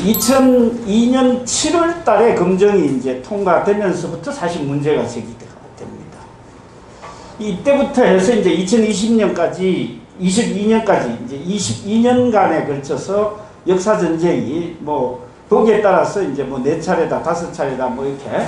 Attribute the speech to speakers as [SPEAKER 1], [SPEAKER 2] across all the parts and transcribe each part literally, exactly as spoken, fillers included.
[SPEAKER 1] 이천이 년 칠월 달에 검정이 이제 통과되면서부터 사실 문제가 제기됩니다. 이때부터 해서 이제 이천이십 년까지, 이십이 년까지 이제 이십이 년간에 걸쳐서 역사 전쟁이 뭐 보기에 따라서 이제 뭐 네 차례다, 다섯 차례다 뭐 이렇게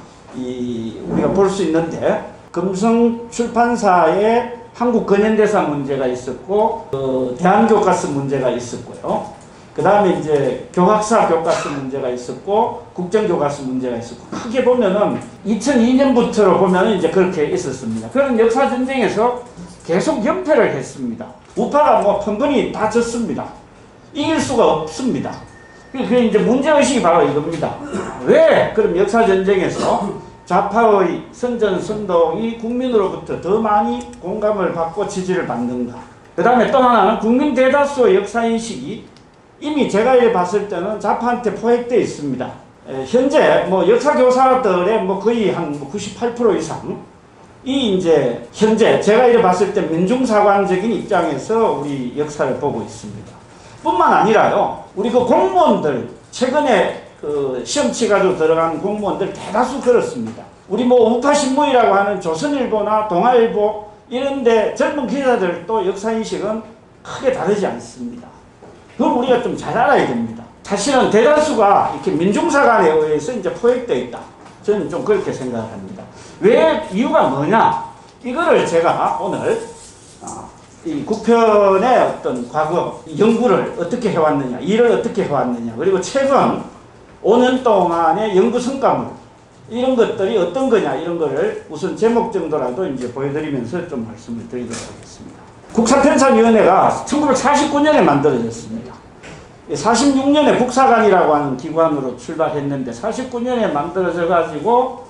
[SPEAKER 1] 이 우리가 볼 수 있는데, 금성 출판사의 한국 근현대사 문제가 있었고, 어, 대한교과서 문제가 있었고요. 그 다음에 이제 교학사 교과서 문제가 있었고, 국정교과서 문제가 있었고, 크게 보면은 이천이 년부터 보면은 이제 그렇게 있었습니다. 그런 역사 전쟁에서 계속 연패를 했습니다. 우파가 뭐 펑건히 다 졌습니다. 이길 수가 없습니다. 그게 이제 문제의식이 바로 이겁니다. 왜 그럼 역사 전쟁에서 좌파의 선전선동이 국민으로부터 더 많이 공감을 받고 지지를 받는가? 그 다음에 또 하나는 국민 대다수의 역사인식이 이미 제가 이래 봤을 때는 좌파한테 포획되어 있습니다. 에, 현재 뭐 역사교사들의 뭐 거의 한 구십팔 퍼센트 이상 이 이제 현재 제가 이래 봤을 때 민중사관적인 입장에서 우리 역사를 보고 있습니다. 뿐만 아니라요, 우리 그 공무원들, 최근에 그 시험 치가지고 들어간 공무원들 대다수 그렇습니다. 우리 뭐 우파신문이라고 하는 조선일보나 동아일보 이런데 젊은 기자들도 역사인식은 크게 다르지 않습니다. 그걸 우리가 좀 잘 알아야 됩니다. 사실은 대다수가 이렇게 민중사관에 의해서 이제 포획되어 있다. 저는 좀 그렇게 생각합니다. 왜, 이유가 뭐냐? 이거를 제가 오늘 어, 이 국편의 어떤 과거 연구를 어떻게 해왔느냐, 일을 어떻게 해왔느냐, 그리고 최근 오 년 동안의 연구 성과물 이런 것들이 어떤 거냐, 이런 거를 우선 제목 정도라도 이제 보여드리면서 좀 말씀을 드리도록 하겠습니다. 국사편찬위원회가 천구백사십구 년에 만들어졌습니다. 사십육 년에 국사관이라고 하는 기관으로 출발했는데 사십구 년에 만들어져 가지고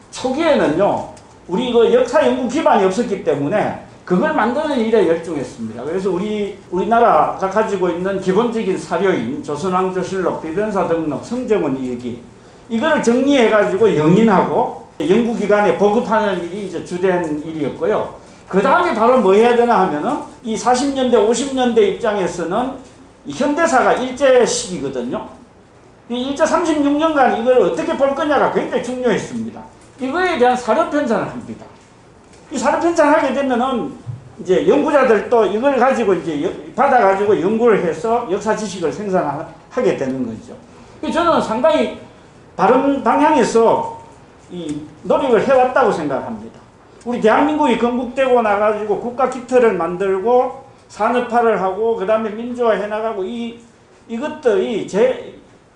[SPEAKER 1] 초기에는요, 우리 그 역사 연구 기반이 없었기 때문에 그걸 만드는 일에 열중했습니다. 그래서 우리, 우리나라가 가지고 있는 기본적인 사료인 조선왕조실록, 비변사 등록, 성정원 일기, 이거를 정리해가지고 영인하고 연구기관에 보급하는 일이 이제 주된 일이었고요. 그 다음에 바로 뭐 해야 되나 하면은 이 사십 년대, 오십 년대 입장에서는 현대사가 일제 시기거든요. 이 일제 삼십육 년간 이걸 어떻게 볼 거냐가 굉장히 중요했습니다. 이거에 대한 사료 편찬을 합니다. 이 사료 편찬을 하게 되면은 이제 연구자들도 이걸 가지고 이제 받아가지고 연구를 해서 역사 지식을 생산하게 되는 거죠. 저는 상당히 바른 방향에서 이 노력을 해왔다고 생각합니다. 우리 대한민국이 건국되고 나가지고 국가 기틀을 만들고 산업화를 하고 그 다음에 민주화 해나가고 이 이것들이 제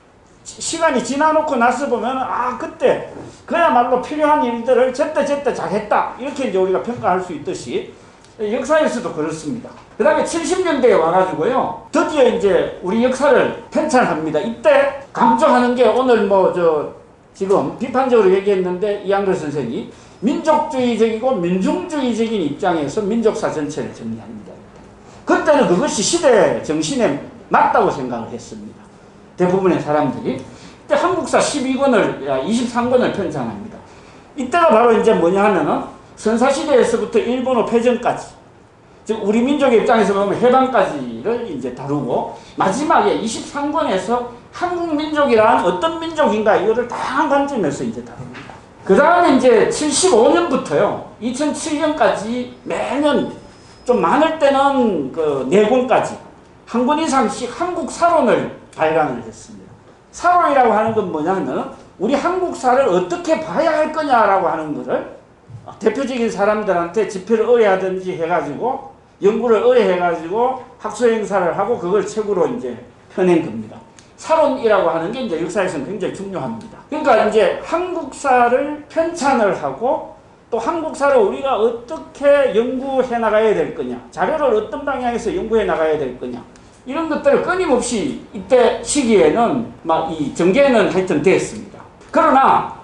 [SPEAKER 1] 시간이 지나놓고 나서 보면 아 그때 그야말로 필요한 일들을 제때 제때 잘했다 이렇게 이제 우리가 평가할 수 있듯이 역사에서도 그렇습니다. 그 다음에 칠십 년대에 와가지고요 드디어 이제 우리 역사를 편찬합니다. 이때 강조하는 게 오늘 뭐 저 지금 비판적으로 얘기했는데 이한글 선생이 민족주의적이고 민중주의적인 입장에서 민족사 전체를 정리합니다. 그때는 그것이 시대 정신에 맞다고 생각을 했습니다. 대부분의 사람들이. 그때 한국사 십이 권을, 이십삼 권을 편찬합니다. 이때가 바로 이제 뭐냐 하면은 선사시대에서부터 일본어 패전까지, 즉, 우리 민족의 입장에서 보면 해방까지를 이제 다루고, 마지막에 이십삼 권에서 한국 민족이란 어떤 민족인가, 이거를 다양한 관점에서 이제 다룹니다. 그 다음에 이제 칠십오 년부터요, 이천칠 년까지 매년 좀 많을 때는 그 네 권까지 한 권 이상씩 한국 사론을 발간을 했습니다. 사론이라고 하는 건 뭐냐 하면 우리 한국사를 어떻게 봐야 할 거냐라고 하는 것을 대표적인 사람들한테 집회를 의뢰하든지 해가지고 연구를 의뢰해가지고 학술 행사를 하고 그걸 책으로 이제 펴낸 겁니다. 사론이라고 하는 게 이제 역사에서는 굉장히 중요합니다. 그러니까 이제 한국사를 편찬을 하고 또 한국사를 우리가 어떻게 연구해 나가야 될 거냐, 자료를 어떤 방향에서 연구해 나가야 될 거냐, 이런 것들을 끊임없이 이때 시기에는 막 이 전개는 하여튼 됐습니다. 그러나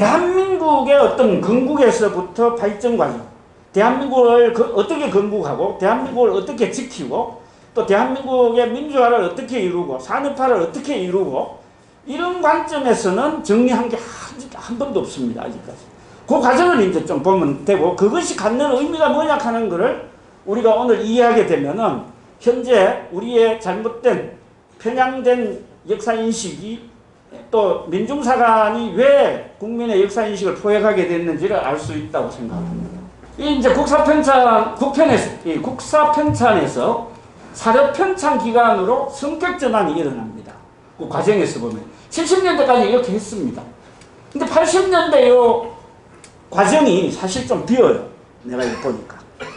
[SPEAKER 1] 대한민국의 어떤 건국에서부터 발전 과정, 대한민국을 그 어떻게 건국하고 대한민국을 어떻게 지키고 또 대한민국의 민주화를 어떻게 이루고 산업화를 어떻게 이루고 이런 관점에서는 정리한 게 한, 한 번도 없습니다. 아직까지. 그 과정을 이제 좀 보면 되고 그것이 갖는 의미가 뭐냐 하는 것을 우리가 오늘 이해하게 되면은 현재 우리의 잘못된 편향된 역사인식이 또 민중사관이 왜 국민의 역사인식을 포획하게 됐는지를 알 수 있다고 생각합니다. 이 이제 국사편찬, 국편에서, 이 국사편찬에서 사료편찬 기간으로 성격 전환이 일어납니다. 그 과정에서 보면. 칠십 년대까지 이렇게 했습니다. 근데 팔십 년대 요 과정이 사실 좀 비어요. 내가 이거 보니까.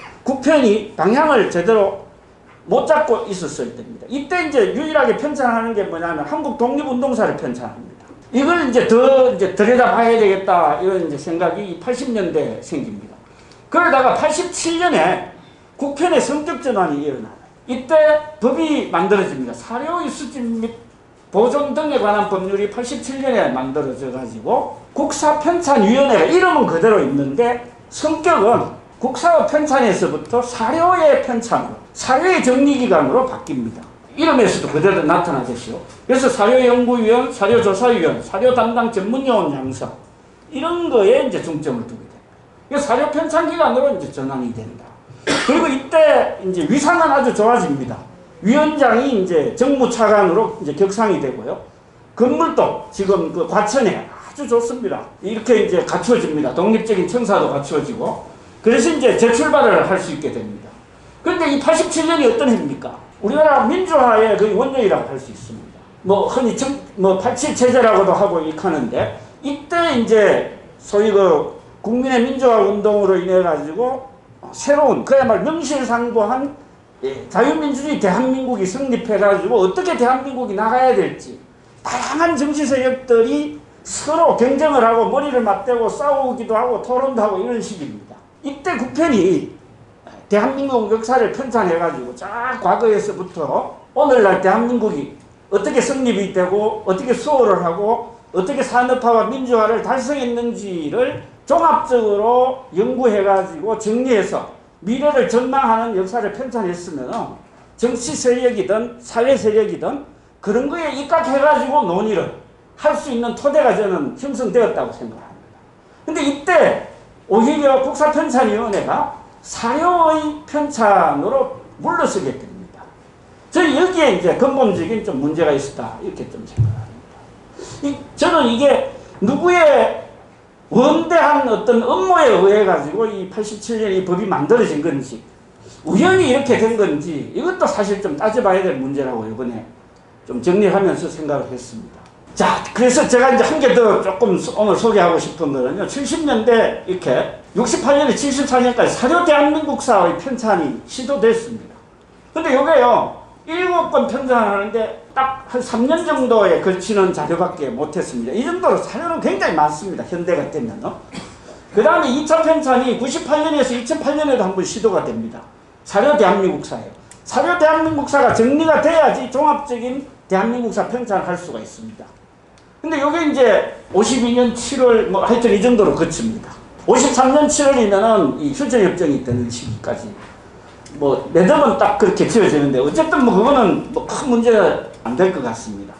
[SPEAKER 1] 국편이 방향을 제대로 못 잡고 있었을 때입니다. 이때 이제 유일하게 편찬하는 게 뭐냐면 한국 독립운동사를 편찬합니다. 이걸 이제 더 이제 들여다봐야 되겠다 이런 이제 생각이 팔십 년대에 생깁니다. 그러다가 팔십칠 년에 국편의 성격 전환이 일어나요. 이때 법이 만들어집니다. 사료의 수집 및 보존 등에 관한 법률이 팔십칠 년에 만들어져 가지고 국사편찬위원회가 이름은 그대로 있는데 성격은 국사 편찬에서부터 사료의 편찬으로, 사료의 정리기관으로 바뀝니다. 이름에서도 그대로 나타나듯이요. 그래서 사료연구위원, 사료조사위원, 사료담당 전문요원 양성 이런 거에 이제 중점을 두게 됩니다. 그래서 사료 편찬기관으로 이제 전환이 된다. 그리고 이때 이제 위상은 아주 좋아집니다. 위원장이 이제 정무차관으로 이제 격상이 되고요. 건물도 지금 그 과천에 아주 좋습니다. 이렇게 이제 갖추어집니다. 독립적인 청사도 갖추어지고. 그래서 이제 재출발을 할 수 있게 됩니다. 그런데 이 팔십칠 년이 어떤 해입니까? 우리나라 민주화의 그 원년이라고 할 수 있습니다. 뭐 흔히 정, 뭐 팔십칠 체제라고도 하고 이렇게 하는데 이때 이제 소위 그 국민의 민주화 운동으로 인해 가지고 새로운 그야말로 명실상부한 예, 자유민주주의 대한민국이 성립해 가지고 어떻게 대한민국이 나가야 될지 다양한 정치 세력들이 서로 경쟁을 하고 머리를 맞대고 싸우기도 하고 토론도 하고 이런 식입니다. 이때 국편이 대한민국 역사를 편찬해가지고 쫙 과거에서부터 오늘날 대한민국이 어떻게 성립이 되고 어떻게 수호를 하고 어떻게 산업화와 민주화를 달성했는지를 종합적으로 연구해가지고 정리해서 미래를 전망하는 역사를 편찬했으면 정치 세력이든 사회 세력이든 그런 거에 입각해가지고 논의를 할 수 있는 토대가 저는 형성되었다고 생각합니다. 근데 이때 오히려 국사편찬위원회가 사료의 편찬으로 물러서게 됩니다. 저는 여기에 이제 근본적인 좀 문제가 있었다 이렇게 좀 생각합니다. 이, 저는 이게 누구의 원대한 어떤 업무에 의해 가지고 이 팔십칠 년에 이 법이 만들어진 건지 우연히 이렇게 된 건지 이것도 사실 좀 따져봐야 될 문제라고 이번에 좀 정리하면서 생각을 했습니다. 자, 그래서 제가 이제 한 개 더 조금 오늘 소개하고 싶은 거는요. 칠십 년대 이렇게 육십팔 년에 칠십사 년까지 사료 대한민국사의 편찬이 시도됐습니다. 근데 요게요. 일곱 건 편찬하는데 딱 한 삼 년 정도에 걸치는 자료밖에 못했습니다. 이 정도로 사료는 굉장히 많습니다. 현대가 되면요. 그 다음에 이 차 편찬이 구십팔 년에서 이천팔 년에도 한번 시도가 됩니다. 사료 대한민국사예요. 사료 대한민국사가 정리가 돼야지 종합적인 대한민국사 편찬을 할 수가 있습니다. 근데 요게 이제 오십이 년 칠월 뭐 하여튼 이 정도로 거칩니다. 오십삼 년 칠월이면은 이 휴전협정이 되는 시기까지 뭐 매듭은 딱 그렇게 지어지는데 어쨌든 뭐 그거는 뭐 큰 문제가 안 될 것 같습니다.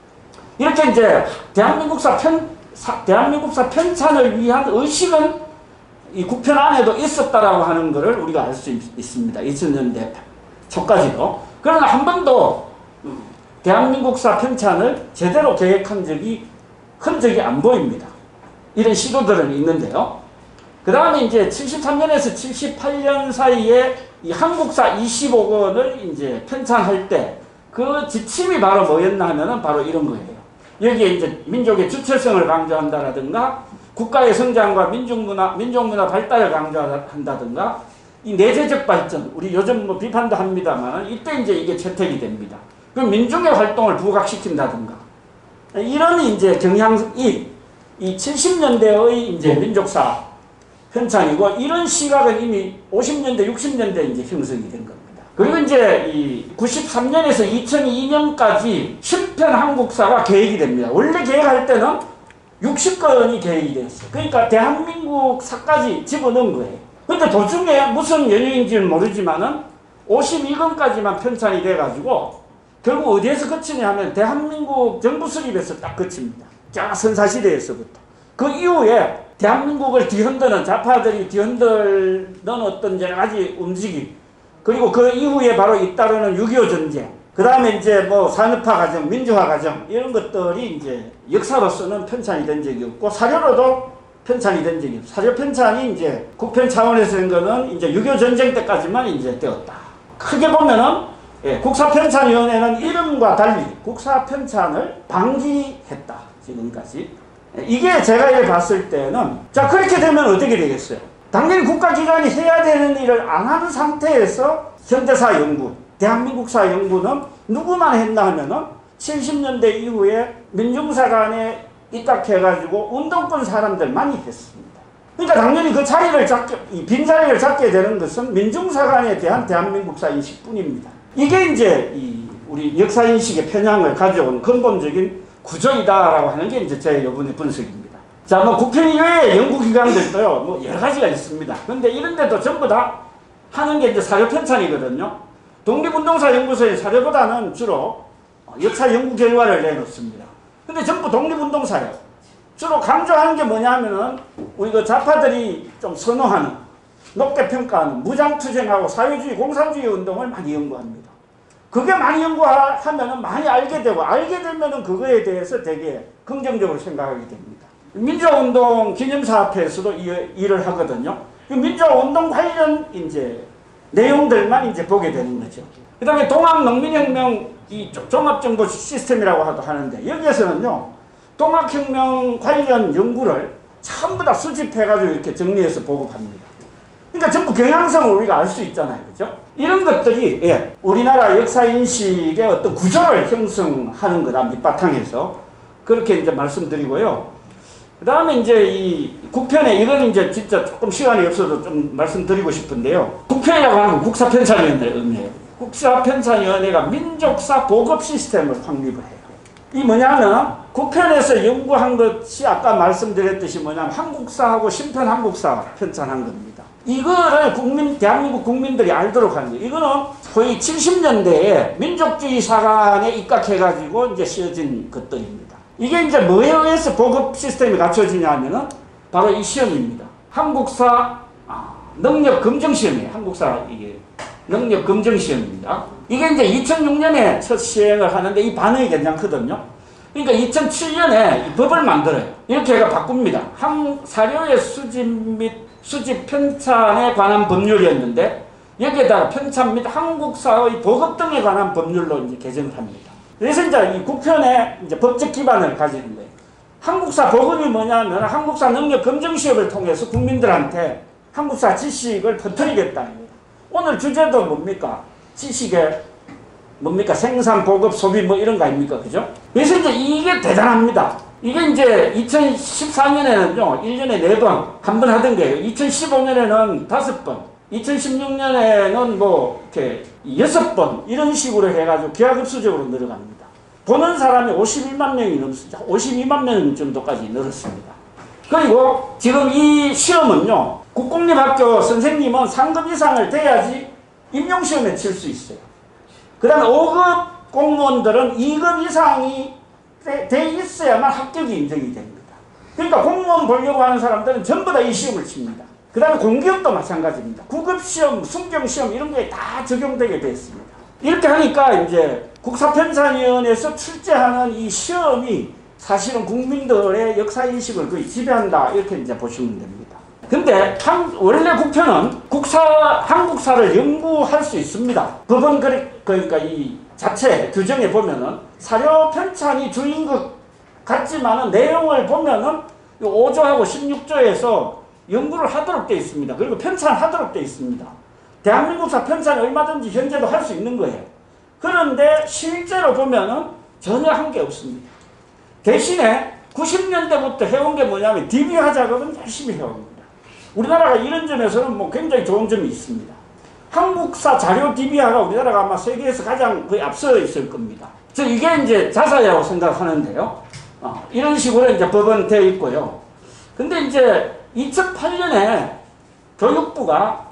[SPEAKER 1] 이렇게 이제 대한민국사 편 사, 대한민국사 편찬을 위한 의식은 이 국편 안에도 있었다라고 하는 것을 우리가 알 수 있습니다. 이천 년대 초까지도. 그러나 한 번도 대한민국사 편찬을 제대로 계획한 적이 흔적이 안 보입니다. 이런 시도들은 있는데요. 그 다음에 이제 칠십삼 년에서 칠십팔 년 사이에 이 한국사 이십오 권을 이제 편찬할 때 그 지침이 바로 뭐였나 하면은 바로 이런 거예요. 여기에 이제 민족의 주체성을 강조한다라든가 국가의 성장과 민족문화, 민족문화 발달을 강조한다든가 이 내재적 발전, 우리 요즘 뭐 비판도 합니다만 이때 이제 이게 채택이 됩니다. 그럼 민중의 활동을 부각시킨다든가 이런 이제 경향이 이 칠십 년대의 이제 민족사 편찬이고 이런 시각은 이미 오십 년대, 육십 년대 이제 형성이 된 겁니다. 그리고 이제 이 구십삼 년에서 이천이 년까지 십 편 한국사가 계획이 됩니다. 원래 계획할 때는 육십 건이 계획이 됐어요. 그러니까 대한민국 사까지 집어넣은 거예요. 근데 도중에 무슨 연유인지는 모르지만은 오십이 건까지만 편찬이 돼가지고 결국 어디에서 그치냐 하면 대한민국 정부 수립에서 딱 그칩니다. 쫙 선사시대에서부터. 그 이후에 대한민국을 뒤흔드는 좌파들이 뒤흔드는 어떤 여러 가지 움직임 그리고 그 이후에 바로 잇따르는 육이오 전쟁 그 다음에 이제 뭐 산업화 과정, 민주화 과정 이런 것들이 이제 역사로서는 편찬이 된 적이 없고 사료로도 편찬이 된 적이 없어. 사료 편찬이 이제 국편 차원에서 된 거는 이제 육이오 전쟁 때까지만 이제 되었다. 크게 보면은 예, 국사편찬위원회는 이름과 달리 국사편찬을 방지했다. 지금까지. 예, 이게 제가 이를 봤을 때는 자 그렇게 되면 어떻게 되겠어요? 당연히 국가기관이 해야 되는 일을 안 하는 상태에서 현대사 연구, 대한민국사 연구는 누구만 했나 하면은 칠십 년대 이후에 민중사관에 입각해가지고 운동권 사람들만이 했습니다. 그러니까 당연히 그 자리를 잡게, 이 빈자리를 잡게 되는 것은 민중사관에 대한 대한민국사 인식뿐입니다. 이게 이제 이 우리 역사인식의 편향을 가져온 근본적인 구조이다라고 하는 게 이제 제 이번의 분석입니다. 자, 뭐 국편 이외의 연구기관들도요, 뭐 여러 가지가 있습니다. 근데 이런 데도 전부 다 하는 게 이제 사료편찬이거든요. 독립운동사연구소의 사료보다는 주로 역사 연구 결과를 내놓습니다. 근데 전부 독립운동사예요. 주로 강조하는 게 뭐냐면은 우리 그 좌파들이 좀 선호하는 높게 평가하는 무장투쟁하고 사회주의 공산주의 운동을 많이 연구합니다. 그게 많이 연구하면은 많이 알게 되고 알게 되면은 그거에 대해서 되게 긍정적으로 생각하게 됩니다. 민주화운동 기념사업회에서도 이 일을 하거든요. 민주화운동 관련 이제 내용들만 이제 보게 되는 거죠. 그 다음에 동학농민혁명 이 종합정보 시스템이라고 하는데 여기에서는요 동학혁명 관련 연구를 전부 다 수집해가지고 이렇게 정리해서 보고합니다. 그러니까 전부 경향성을 우리가 알 수 있잖아요. 그죠? 이런 것들이 예, 우리나라 역사인식의 어떤 구조를 형성하는 거다. 밑바탕에서. 그렇게 이제 말씀드리고요. 그 다음에 이제 이 국편에 이건 이제 진짜 조금 시간이 없어도 좀 말씀드리고 싶은데요. 국편이라고 하는 건 국사편찬위원회의 의미예요. 국사편찬위원회가 민족사 보급 시스템을 확립을 해요. 이 뭐냐면 국편에서 연구한 것이 아까 말씀드렸듯이 뭐냐면 한국사하고 신편한국사 편찬한 겁니다. 이거를 국민, 대한민국 국민들이 알도록 하는 거예요. 이거는 거의 칠십 년대에 민족주의 사관에 입각해가지고 이제 씌어진 것들입니다. 이게 이제 뭐에 의해서 보급 시스템이 갖춰지냐면은 바로 이 시험입니다. 한국사 아, 능력 검정 시험이에요. 한국사 이게 능력 검정 시험입니다. 이게 이제 이천육 년에 첫 시행을 하는데 이 반응이 괜찮거든요. 그러니까 이천칠 년에 이 법을 만들어요. 이렇게 해가 바꿉니다. 한 사료의 수집 및 수집 편찬에 관한 법률이었는데 여기에다가 편찬 및 한국사의 보급 등에 관한 법률로 이제 개정을 합니다. 그래서 이제 이 국편의 이제 법적 기반을 가지는 거예요. 한국사 보급이 뭐냐면 한국사 능력 검정 시험을 통해서 국민들한테 한국사 지식을 퍼뜨리겠다는 거예요. 오늘 주제도 뭡니까? 지식의 뭡니까? 생산, 보급, 소비 뭐 이런 거 아닙니까? 그죠? 그래서 이제 이게 대단합니다. 이게 이제 이천십사 년에는요, 일 년에 네 번, 한 번 하던 게요. 이천십오 년에는 다섯 번, 이천십육 년에는 뭐, 이렇게 여섯 번, 이런 식으로 해가지고 기하급수적으로 늘어갑니다. 보는 사람이 오십일만 명이 넘습니다. 오십이만 명 정도까지 늘었습니다. 그리고 지금 이 시험은요, 국공립학교 선생님은 상급 이상을 돼야지 임용시험에 칠 수 있어요. 그 다음에 오 급 공무원들은 이 급 이상이 돼 있어야만 합격이 인정이 됩니다. 그러니까 공무원 보려고 하는 사람들은 전부 다 이 시험을 칩니다. 그 다음에 공기업도 마찬가지입니다. 구 급 시험, 순경시험 이런 게 다 적용되게 되어 있습니다. 이렇게 하니까 이제 국사편찬위원회에서 출제하는 이 시험이 사실은 국민들의 역사인식을 거의 지배한다. 이렇게 이제 보시면 됩니다. 근데 한, 원래 국편은 국사, 한국사를 연구할 수 있습니다. 법원 그러니까 이 자체 규정에 보면은 사료 편찬이 주인 것 같지만은 내용을 보면은 오 조하고 십육 조에서 연구를 하도록 되어 있습니다. 그리고 편찬하도록 되어 있습니다. 대한민국사 편찬 얼마든지 현재도 할 수 있는 거예요. 그런데 실제로 보면은 전혀 한 게 없습니다. 대신에 구십 년대부터 해온 게 뭐냐면 디비화 작업은 열심히 해옵니다. 우리나라가 이런 점에서는 뭐 굉장히 좋은 점이 있습니다. 한국사 자료 디비화가 우리나라가 아마 세계에서 가장 거의 앞서 있을 겁니다. 저 이게 이제 자사라고 생각하는데요. 어, 이런 식으로 이제 법은 되어 있고요. 근데 이제 이천팔 년에 교육부가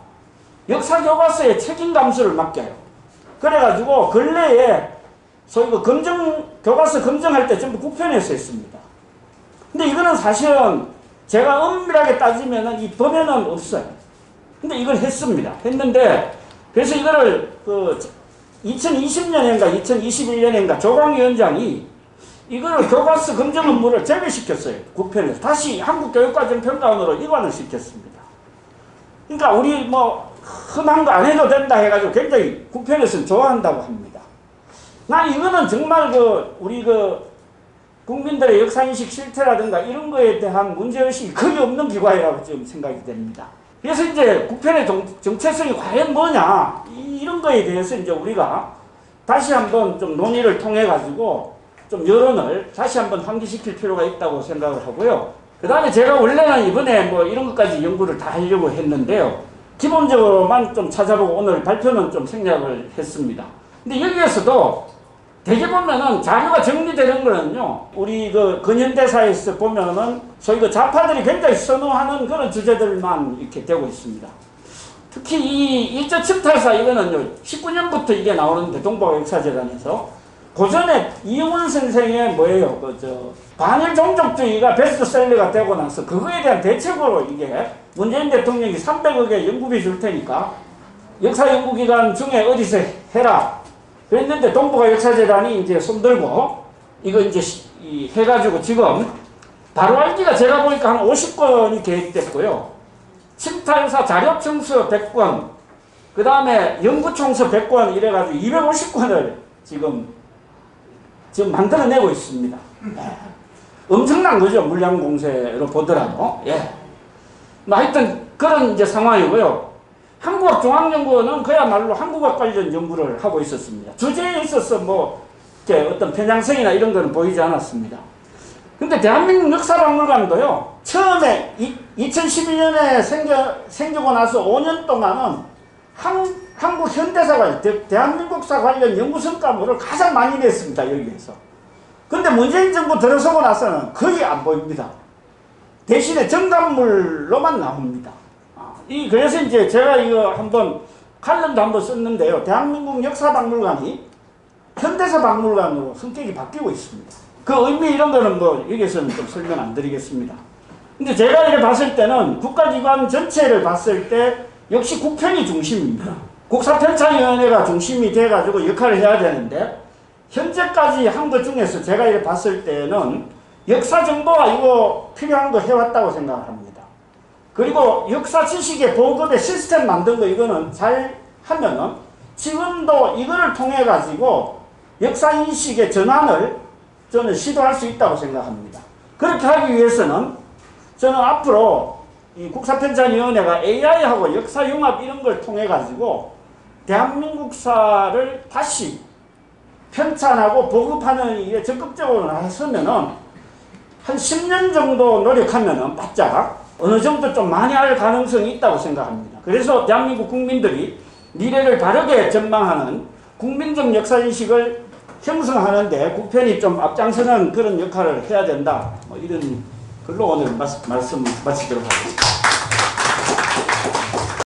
[SPEAKER 1] 역사교과서에 책임 감수를 맡겨요. 그래가지고 근래에 소위 그 검정, 교과서 검증할 때 전부 국편에서 했습니다. 근데 이거는 사실은 제가 엄밀하게 따지면은 이 법에는 없어요. 근데 이걸 했습니다. 했는데, 그래서 이거를 그 이천이십 년인가 이천이십일 년인가 조광위원장이 이거를 교과서 검정 업무를 제외시켰어요. 국편에서. 다시 한국교육과정평가원으로 이관을 시켰습니다. 그러니까 우리 뭐 흔한 거 안 해도 된다 해가지고 굉장히 국편에서는 좋아한다고 합니다. 난 이거는 정말 그 우리 그 국민들의 역사인식 실태라든가 이런 거에 대한 문제의식이 거의 없는 기관이라고 지금 생각이 됩니다. 그래서 이제 국편의 정, 정체성이 과연 뭐냐, 이런 거에 대해서 이제 우리가 다시 한번 좀 논의를 통해 가지고 좀 여론을 다시 한번 환기시킬 필요가 있다고 생각을 하고요. 그 다음에 제가 원래는 이번에 뭐 이런 것까지 연구를 다 하려고 했는데요. 기본적으로만 좀 찾아보고 오늘 발표는 좀 생략을 했습니다. 근데 여기에서도 대개 보면은 자료가 정리되는 거는요, 우리 그 근현대사에서 보면은 소위 그 좌파들이 굉장히 선호하는 그런 주제들만 이렇게 되고 있습니다. 특히 이 일제 침탈사 이거는요, 십구 년부터 이게 나오는데 동북아 역사재단에서 고전에 이용훈 선생의 뭐예요, 그 저 반일 종족주의가 베스트셀러가 되고 나서 그거에 대한 대책으로 이게 문재인 대통령이 삼백억의 연구비 줄 테니까 역사연구기관 중에 어디서 해라. 그랬는데 동북아 역사재단이 이제 손들고 이거 이제 이 해가지고 지금 바로 알기가 제가 보니까 한 오십 건이 계획됐고요. 침탈사 자료청서 백 건, 그 다음에 연구총서 백 건 이래가지고 이백오십 건을 지금 지금 만들어내고 있습니다. 네. 엄청난 거죠. 물량공세로 보더라도. 예. 뭐 하여튼 그런 이제 상황이고요. 한국학중앙연구원은 그야말로 한국학 관련 연구를 하고 있었습니다. 주제에 있어서 뭐 이렇게 어떤 편향성이나 이런 거는 보이지 않았습니다. 근데 대한민국 역사박물관도요, 처음에 이, 이천십일 년에 생겨, 생기고 나서 오 년 동안은 한, 한국 현대사 관련, 대, 대한민국사 관련 연구 성과물을 가장 많이 냈습니다, 여기에서. 근데 문재인 정부 들어서고 나서는 거의 안 보입니다. 대신에 정답물로만 나옵니다. 아, 이, 그래서 이제 제가 이거 한번, 칼럼도 한번 썼는데요. 대한민국 역사박물관이 현대사 박물관으로 성격이 바뀌고 있습니다. 그 의미 이런 거는 뭐 여기서는 좀 설명 안 드리겠습니다. 근데 제가 이렇게 봤을 때는 국가기관 전체를 봤을 때 역시 국편이 중심입니다. 국사편찬위원회가 중심이 돼가지고 역할을 해야 되는데 현재까지 한 것 중에서 제가 이렇게 봤을 때는 역사 정보가 이거 필요한 거 해왔다고 생각을 합니다. 그리고 역사 지식의 보급의 시스템 만든 거 이거는 잘 하면은 지금도 이거를 통해 가지고 역사 인식의 전환을 저는 시도할 수 있다고 생각합니다. 그렇게 하기 위해서는 저는 앞으로 이 국사편찬위원회가 에이아이하고 역사융합 이런 걸 통해 가지고 대한민국사를 다시 편찬하고 보급하는 일에 적극적으로 나서면은 한 십 년 정도 노력하면은 바짝 어느 정도 좀 많이 할 가능성이 있다고 생각합니다. 그래서 대한민국 국민들이 미래를 바르게 전망하는 국민적 역사인식을 형성하는데 국편이 좀 앞장서는 그런 역할을 해야 된다. 뭐 이런 걸로 오늘 말씀 마치도록 하겠습니다.